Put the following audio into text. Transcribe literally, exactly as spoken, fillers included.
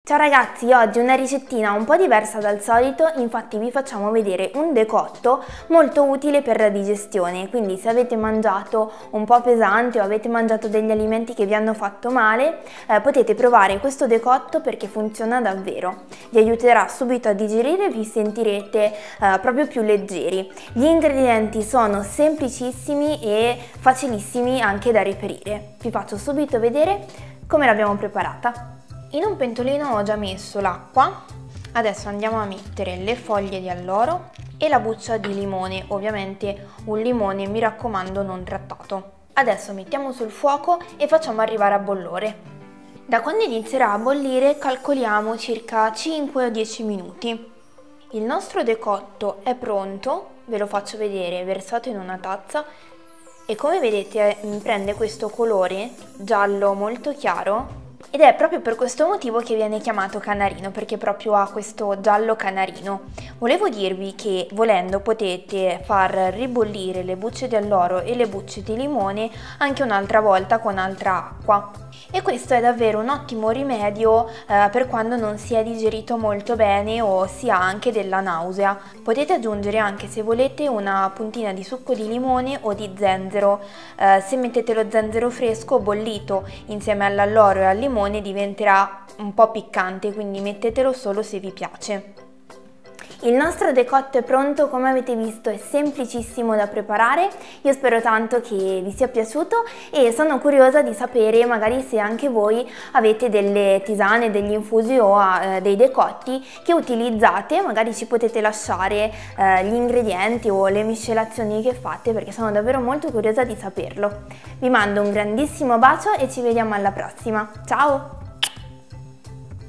Ciao ragazzi, oggi una ricettina un po' diversa dal solito, infatti vi facciamo vedere un decotto molto utile per la digestione, quindi se avete mangiato un po' pesante o avete mangiato degli alimenti che vi hanno fatto male, eh, potete provare questo decotto perché funziona davvero. Vi aiuterà subito a digerire e vi sentirete eh, proprio più leggeri. Gli ingredienti sono semplicissimi e facilissimi anche da reperire. Vi faccio subito vedere come l'abbiamo preparata. In un pentolino ho già messo l'acqua, adesso andiamo a mettere le foglie di alloro e la buccia di limone, ovviamente un limone mi raccomando non trattato. Adesso mettiamo sul fuoco e facciamo arrivare a bollore. Da quando inizierà a bollire calcoliamo circa cinque o dieci minuti. Il nostro decotto è pronto, ve lo faccio vedere, versato in una tazza e come vedete prende questo colore giallo molto chiaro. Ed è proprio per questo motivo che viene chiamato canarino, perché proprio ha questo giallo canarino. Volevo dirvi che volendo potete far ribollire le bucce di alloro e le bucce di limone anche un'altra volta con altra acqua. E questo è davvero un ottimo rimedio eh, per quando non si è digerito molto bene o si ha anche della nausea. Potete aggiungere anche, se volete, una puntina di succo di limone o di zenzero. Eh, se mettete lo zenzero fresco bollito insieme all'alloro e al limone diventerà un po' piccante, quindi mettetelo solo se vi piace. Il nostro decotto è pronto, come avete visto è semplicissimo da preparare, io spero tanto che vi sia piaciuto e sono curiosa di sapere magari se anche voi avete delle tisane, degli infusi o eh, dei decotti che utilizzate, magari ci potete lasciare eh, gli ingredienti o le miscelazioni che fate perché sono davvero molto curiosa di saperlo. Vi mando un grandissimo bacio e ci vediamo alla prossima, ciao!